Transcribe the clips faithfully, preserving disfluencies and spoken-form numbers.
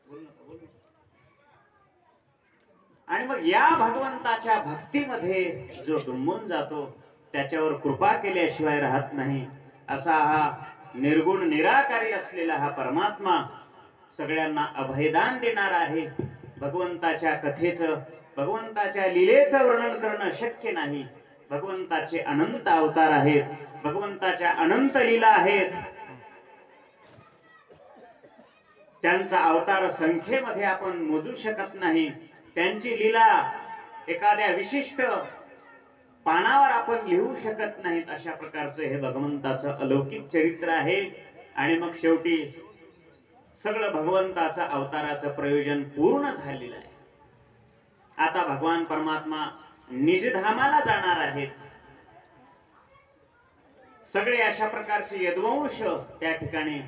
आणि मग या भगवंताच्या भक्तीमध्ये जो डुंबून जातो त्याच्यावर कृपा केल्याशिवाय राहत नाही असा हा निर्गुण निराकारी असलेला हा परमात्मा सगळ्यांना अभयदान देणार आहे। भगवंताच्या कथेचं भगवंताच्या लीलेचं वर्णन करणं शक्य नाही। भगवंताचे अनंत अवतार आहेत, भगवंताच्या अनंत लीला आहेत, त्यांचा अवतार संख्येमध्ये आपण मोजू शकत नाही। त्यांची लीला एखाद्या विशिष्ट पानावर आपण लिहू शकत नाहीत अशा प्रकारचं हे भगवंताचं अलौकिक चरित्र आहे। आणि मग शेवटी सगळं भगवंताचं अवताराचं प्रयोजन पूर्ण झालेलं आहे। आता भगवान परमात्मा निजधामाला जाणार आहेत। सगळे अशा प्रकारचे यदवंश त्या ठिकाणी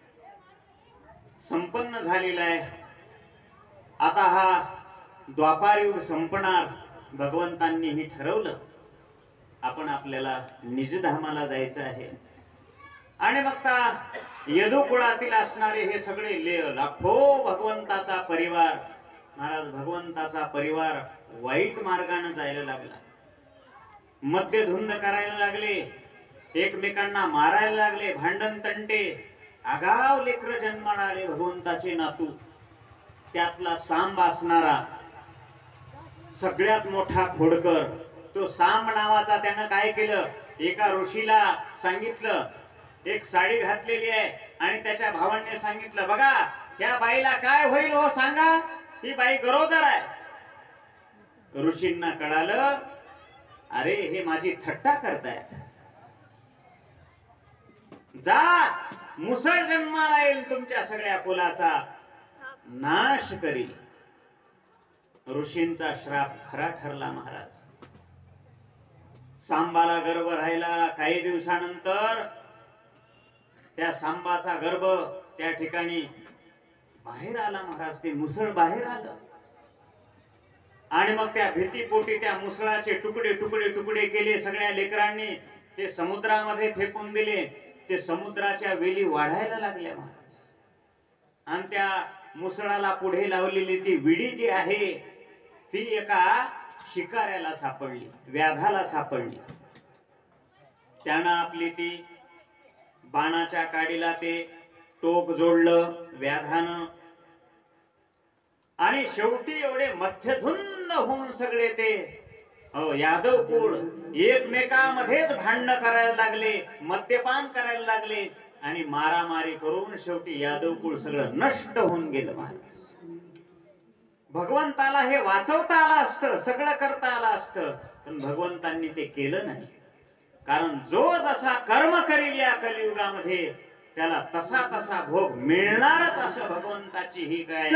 संपन्न झालेला आहे। आता हा द्वापार युग संपणार, भगवंतांनीही ठरवलं आपण आपल्याला निजधामाला जायचं आहे। आणि मग त्या यदु कुळातील असणारे हे सगळे लाखो भगवंताचा परिवार, महाराज भगवंताचा परिवार वाईट मार्गाने जायला लागला, मद्यधुंद करायला लागले, एकमेकांना मारायला लागले, भांडण तंटे, आगाव लेकर जन्माला आले भगवंताचे नातू। त्यातला सांब असणारा सगळ्यात मोठा खोडकर, तो सांब नावाचा त्यानं काय केलं, एका ऋषीला सांगितलं, एक साडी घातलेली आहे आणि त्याच्या भावांनी सांगितलं, बघा या बाईला काय होईल हो सांगा, ही बाई गरोदर आहे। ऋषींना कळालं, अरे हे माझी थट्टा करतायत, जा मुसळ जन्माला येईल, तुमच्या सगळ्या कुलाचा नाश करील। ऋषींचा श्राप खरा ठरला महाराज। सांबाला गर्भ राहिला, काही दिवसानंतर त्या सांबाचा गर्भ त्या ठिकाणी बाहेर आला महाराज, ते मुसळ बाहेर आलं। आणि मग त्या भीतीपोटी त्या मुसळाचे तुकडे तुकडे तुकडे केले सगळ्या लेकरांनी, ते समुद्रामध्ये फेकून दिले। ते समुद्राच्या वेली वाढायला लागल्या महाराज। आणि त्या मुसळाला पुढे लावलेली ती विडी जी आहे ती एका शिकाऱ्याला सापडली, व्याधाला सापडली। त्यानं आपली ती बाणाच्या काडीला ते टोक जोडलं व्याधानं, आणि शेवटी एवढे मध्यधुंद होऊन सगळे ते यादव कुळ एकमेकांमध्येच भांडण करायला लागले, मद्यपान करायला लागले आणि मारामारी करून शेवटी यादव कुळ सगळं नष्ट होऊन गेलं महाराज। भगवंताला हे वाचवता आलं असतं, सगळं करता आलं असतं, पण भगवंतांनी ते केलं नाही। कारण जो जसा कर्म करील या कलियुगामध्ये त्याला तसा तसा भोग मिळणारच असं भगवंताची ही काय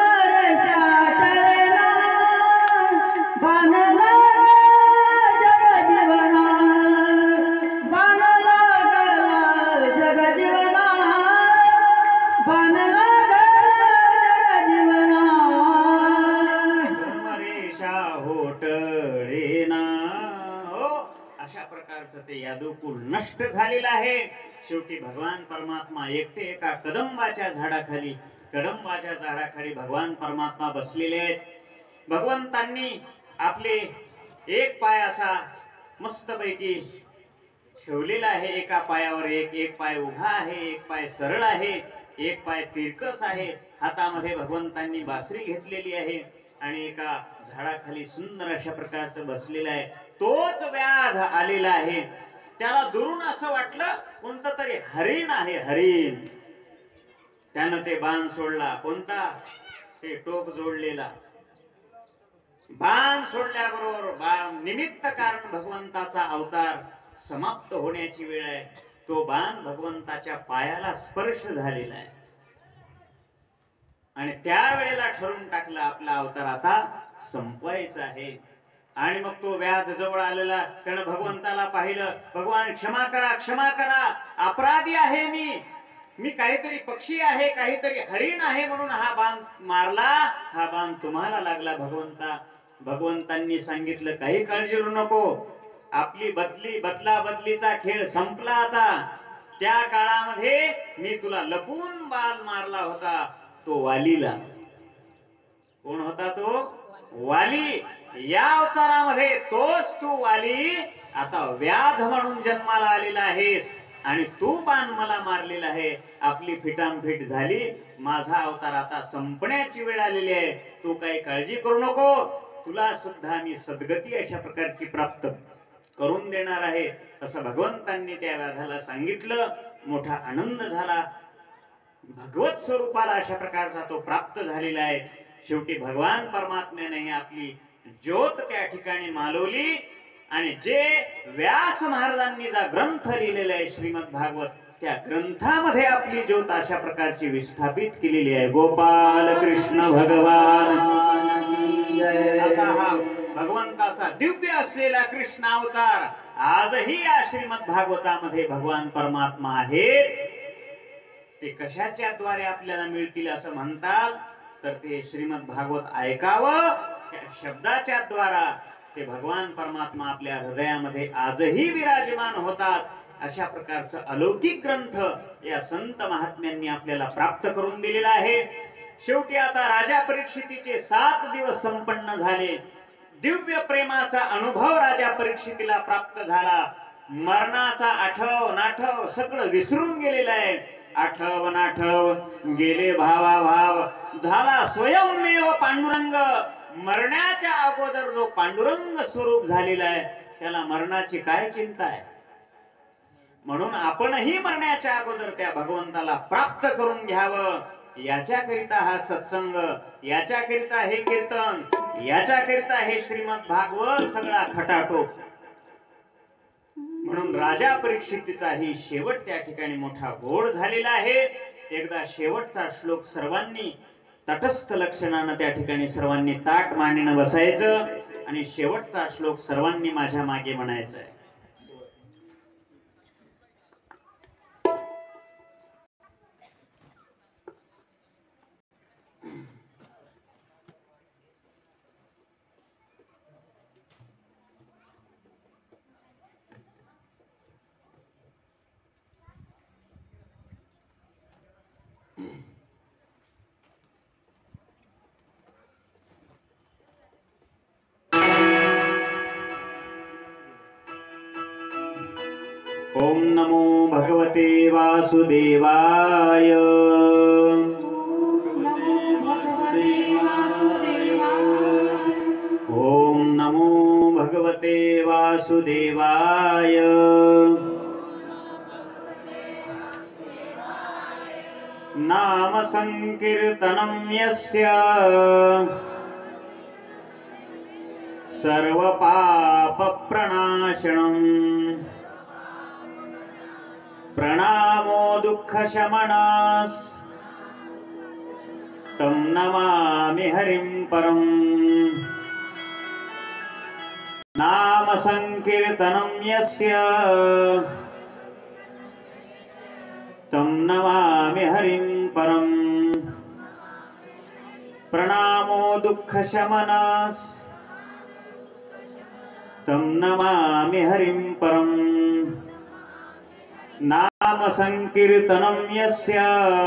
ते यादव कुल नष्ट झालेला आहे। शेवटी भगवान परमात्मा एकटे एका कदंबाच्या झाडाखाली कदंबाच्या झाडाखाली भगवान परमात्मा बसलेले आहेत। भगवंतांनी आपले एक पाय असा मस्तपैकी ठेवलेला आहे, एका पायावर एक, एक पाय उभा आहे, एक पाय सरळ आहे, एक पाय तिरकस आहे। हातामध्ये भगवंतांनी बासरी घेतलेली आहे आणि एका झाडाखाली सुंदर अशा प्रकारचं बसलेला आहे। तोच व्याध आलेला आहे, त्याला दुरून असं वाटलं कोणतं तरी हरिण आहे, हरिण। त्यानं ते बाण सोडला, कोणता, ते टोक जोडलेला। बाण सोडल्याबरोबर बाण निमित्त कारण भगवंताचा अवतार समाप्त होण्याची वेळ आहे, तो बाण भगवंताच्या पायाला स्पर्श झालेला आहे। आणि त्यावेळेला ठरवून टाकलं आपला अवतार आता संपवायचा आहे। आणि मग तो व्याध जवळ आलेला, त्यानं भगवंताला पाहिलं, भगवान क्षमा करा, क्षमा करा, अपराधी आहे मी, मी काहीतरी पक्षी आहे, काहीतरी हरिण आहे म्हणून हा बाण मारला, हा बाण तुम्हाला लागला भगवंता। भगवंतांनी सांगितलं, काही काळजी करू नको, आपली बदली बदला बदलीचा खेळ संपला आता। त्या काळामध्ये मी तुला लपून बाण मारला होता, तो वालीला, कोण होता तो? वाली. या अवतारामध्ये तोच तू वाली आता व्याध म्हणून जन्माला आलेला आहेस आणि तू बाण मला मारलेला आहे. आपली फिटामफिट झाली. माझा अवतार आता संपण्याची वेळ आलेली आहे. तू काही काळजी करू नको. तुला सुद्धा मी सद्गती अशा प्रकारची प्राप्त करून देणार आहे असं भगवंतांनी त्या व्याधाला सांगितलं. मोठा आनंद झाला. भगवत स्वरूपाला अशा प्रकारचा तो प्राप्त झालेला आहे. शेवटी भगवान परमात्म्याने आपली ज्योत त्या ठिकाणी मालवली आणि जे व्यास महाराजांनी जा ग्रंथ लिहिलेला आहे श्रीमद भागवत त्या ग्रंथामध्ये आपली ज्योत अशा प्रकारची विस्थापित केलेली आहे. गोपाल कृष्ण भगवान असा हा भगवंताचा दिव्य असलेला कृष्ण अवतार आजही या श्रीमद भागवतामध्ये भगवान परमात्मा आहेत. ते कशाच्या द्वारे आपल्याला मिळतील असं म्हणतात तर ते श्रीमद भागवत ऐकावं त्या शब्दाच्या द्वारा ते भगवान परमात्मा आपल्या हृदयामध्ये आजही विराजमान होतात. अशा प्रकारचं अलौकिक ग्रंथ या संत महात्म्यांनी आपल्याला प्राप्त करून दिलेला आहे. शेवटी आता राजा परीक्षितीचे सात दिवस संपन्न झाले. दिव्य प्रेमाचा अनुभव राजा परीक्षितीला प्राप्त झाला. मरणाचा आठव नाठव सगळं विसरून गेलेलं आहे. आठव नाठव गेले भावा भाव झाला स्वयंमेव पांडुरंग. मरण्याच्या अगोदर जो पांडुरंग स्वरूप झालेला आहे त्याला मरणाची काय चिंता आहे. म्हणून आपणही मरण्याच्या अगोदर त्या भगवंताला प्राप्त करून घ्यावं. याच्याकरिता हा सत्संग, याच्याकरिता हे कीर्तन, याच्याकरिता हे श्रीमद भागवत सगळा खटाटोप. म्हणून राजा परीक्षितीचा ही शेवट त्या ठिकाणी मोठा गोड झालेला आहे. एकदा शेवटचा श्लोक सर्वांनी तटस्थ लक्षणानं त्या ठिकाणी सर्वांनी ताट मांडीनं बसायचं आणि शेवटचा श्लोक सर्वांनी माझ्या मागे म्हणायचा आहे. ओम नमो भगवते वासुदेवाय. ओम नमो भगवते वासुदेवाय. नाम संकीर्तनं यस्य सर्व पाप प्रणाशनम् प्रणामो दुःख शमनास तं नमामि हरिं परम. नाम संकीर्तनं यस्य तं नमामि हरिं परम. प्रणामो दुःख शमनास तं नमामि हरिं परम. नाम संकीर्तनं यस्य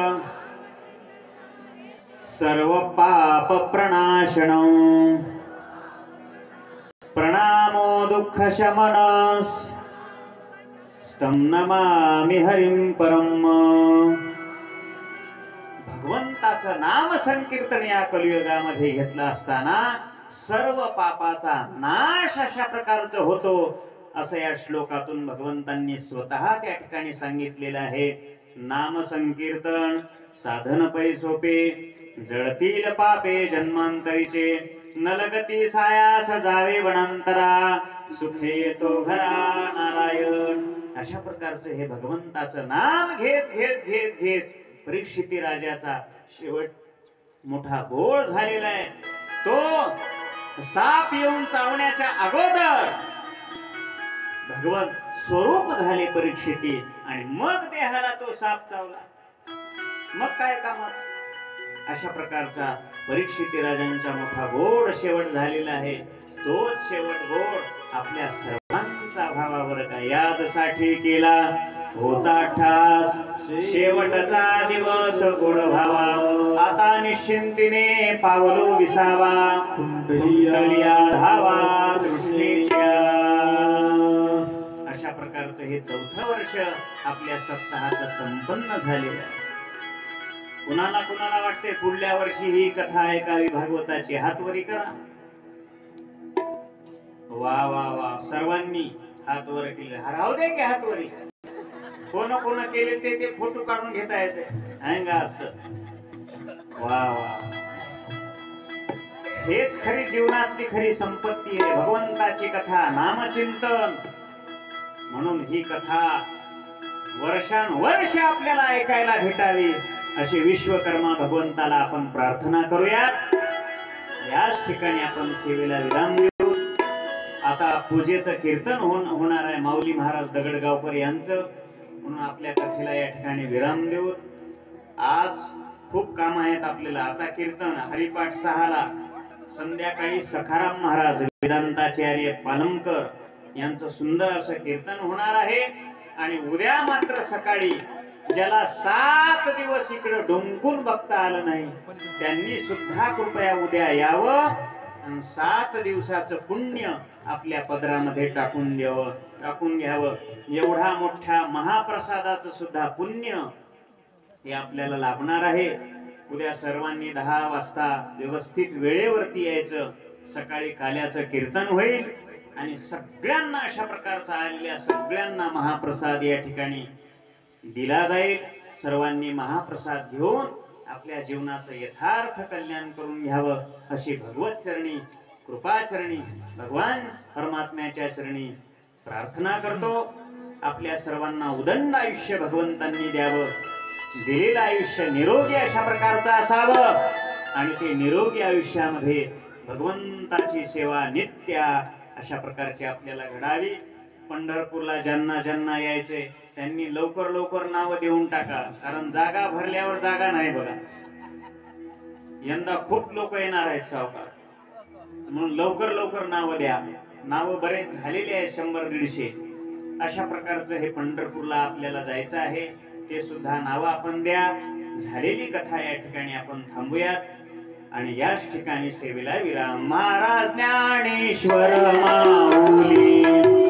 सर्व पाप प्रणाशनं प्रणामो दुःख शमनास तं नमामि हरिं परम. भगवंताचं नाम संकीर्तन या कलियुगामध्ये घेतलं असताना सर्व पापाचा नाश अशा प्रकारचं होतो असं या श्लोकातून भगवंतांनी स्वतः त्या ठिकाणी सांगितलेलं आहे. नाम संकीर्तन साधन पै सोपे जळतील पापे जन्मांतरीचे नलगती सायास जावे वनांतरा सुखे येतो घरा नारायण. अशा प्रकारचं हे भगवंताचं नाम घेत घेत घेत घेत परीक्षिती राजाचा शेवट मोठा गोळ झालेला आहे. तो साप येऊन चावण्याच्या अगोदर भगवंत स्वरूप झाले परीक्षिती आणि मग देहाला तो साप चावला. मग काय कामाचं. अशा प्रकारचा परीक्षिती राजांचा मोठा गोड शेवट झालेला आहे. तोच शेवट गोड आपल्या सर्वांचा भावावर का यादसाठी केला होता ठास शेवटचा दिवस गोड व्हावा, आता निश्चिंतीने पावलो विसावा, कुंडलिया धावा तृष्णेच्या। अशा प्रकारचं हे चौथं वर्ष आपल्या सप्ताहात संपन्न झालेलं आहे। कुणाला कुणाला वाटते पुढल्या वर्षी ही कथा ऐकावी भागवताची, हातवरी करा। वा वा वा, सर्वांनी हात वर केले, राहू दे की हात वरी, कोण कोण केले ते ते फोटो काढून घेता येते अंगा असं। वा वा, हेच खरी जीवनातली खरी संपत्ती आहे, भगवंताची कथा, नामचिंतन। म्हणून ही कथा वर्षानुवर्ष आपल्याला ऐकायला भेटावी अशी विश्वकर्मा भगवंताला आपण प्रार्थना करूया। याच ठिकाणी आपण सेवेला विराम देऊ। आता पूजेचं कीर्तन होणार आहे माऊली महाराज दगडगावकर यांचं, म्हणून आपल्या कथेला या ठिकाणी विराम देऊ। आज खूप काम आहेत आपल्याला। आता कीर्तन हरिपाठ सहाला, संध्याकाळी सखाराम महाराज वेदांताचार्य पालमकर यांचं सुंदर असं कीर्तन होणार आहे। आणि उद्या मात्र सकाळी ज्याला सात दिवस इकडे डोंगून बघता आलं नाही त्यांनी सुद्धा कृपया उद्या यावं आणि सात दिवसाचं पुण्य आपल्या पदरामध्ये टाकून द्यावं, टाकून घ्यावं। एवढा मोठ्या महाप्रसादाचं सुद्धा पुण्य हे आपल्याला लाभणार आहे। उद्या सर्वांनी दहा वाजता व्यवस्थित वेळेवरती यायचं। सकाळी काल्याचं कीर्तन होईल आणि सगळ्यांना अशा प्रकारचा आलेल्या सगळ्यांना महाप्रसाद या ठिकाणी दिला जाईल। सर्वांनी महाप्रसाद घेऊन आपल्या जीवनाचं यथार्थ कल्याण करून घ्यावं अशी भगवत चरणी कृपाचरणी भगवान परमात्म्याच्या चरणी प्रार्थना करतो। आपल्या सर्वांना उदंड आयुष्य भगवंतांनी द्यावं, दिलेलं आयुष्य निरोगी अशा प्रकारचं असावं आणि ते निरोगी आयुष्यामध्ये भगवंताची सेवा नित्य अशा प्रकारची आपल्याला घडावी। पंढरपूरला ज्यांना ज्यांना यायचे त्यांनी लवकर लवकर नाव देऊन टाका, कारण जागा भरल्यावर जागा नाही बघा। यंदा खूप लोक येणार आहेत सावकार, म्हणून लवकर लवकर नाव द्या। नाव बरेच झालेले आहेत, शंभर दीडशे अशा प्रकारचं हे पंढरपूरला आपल्याला जायचं आहे, ते सुद्धा नाव आपण द्या। झालेली कथा या ठिकाणी आपण थांबूयात आणि याच ठिकाणी सेवेला विराम। महाराज ज्ञानेश्वर माऊली